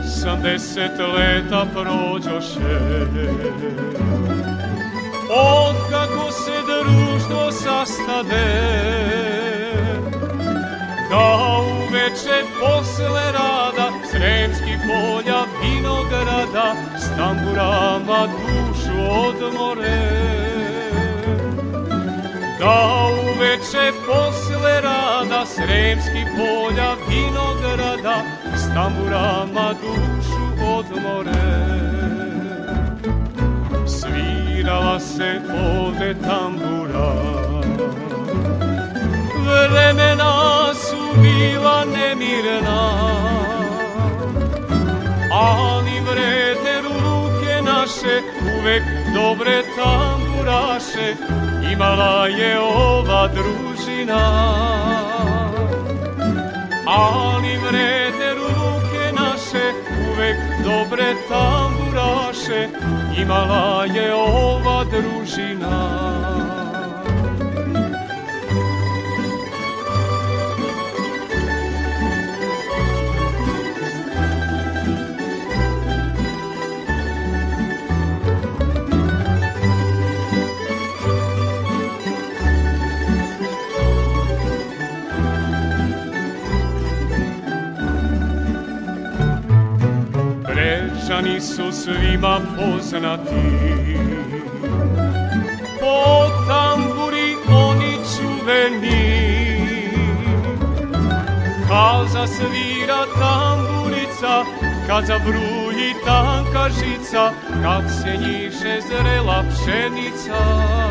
80 leta prođoše, otkako se društvo sastade, da uveče posle rada Sremskih polja vinograda s tamburama dušu odmore. Da uveče posle rada Sremskih polja vinograda s tamburama dušu odmore. Svirala se ovde tambura, vremena su bila nemirna, ali vredne ruke naše, uvek dobre tamburaše, imala je ova družina. Ali vredne ruke naše, uvek dobre tamburaše, imala je ova družina. Brežani su svima poznati, po tamburi oni čuveni. Kad zasvira tamburica, kad zabruji tanka žica, kad se njiše zrela pšenica.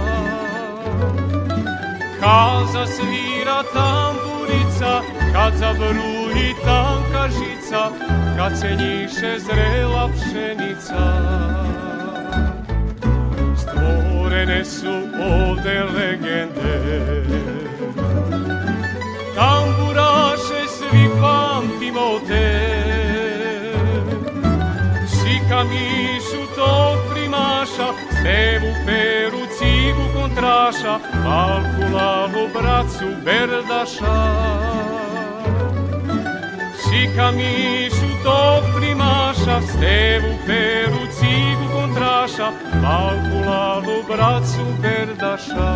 Kad zasvira tamburica, kad zabruji tanka žica, kad se njiše zrela pšenica. Stvorene su ovde legende, tamburaše svi pamtimo te. Šika mišu tog primaša, stevu peru cigu kontraša, malku lalu bracu berdaša. Šika mišu tog primaša, stevu peru cigu kontraša, malku lalu bracu berdaša.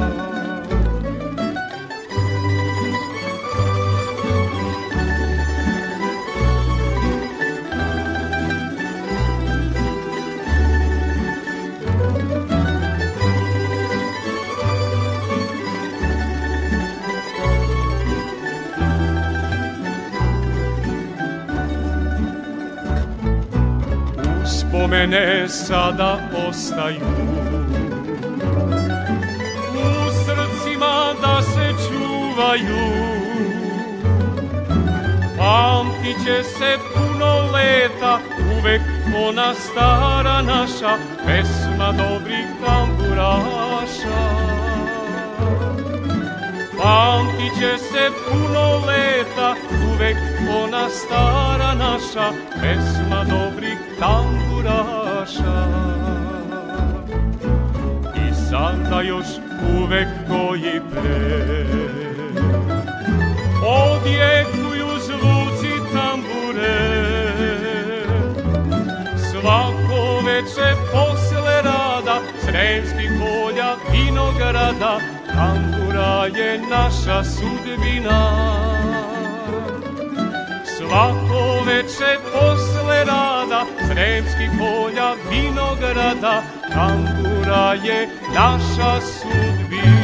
Uspomene sada ostaju, u srcima da se čuvaju. Pamtit će se puno leta, uvek ona stara naša, pesma dobrih tamburaša. Pamtit će se puno leta, uvek ona stara naša, pesma dobrih tamburaša. I sada još uvek koji pre odjekuju zvuci tambure. Svako veče posle rada Sremskih polja vinograda, tambura je naša sudbina. Svako veče posle rada Sremskih polja vinograda, tambura je naša sudbina.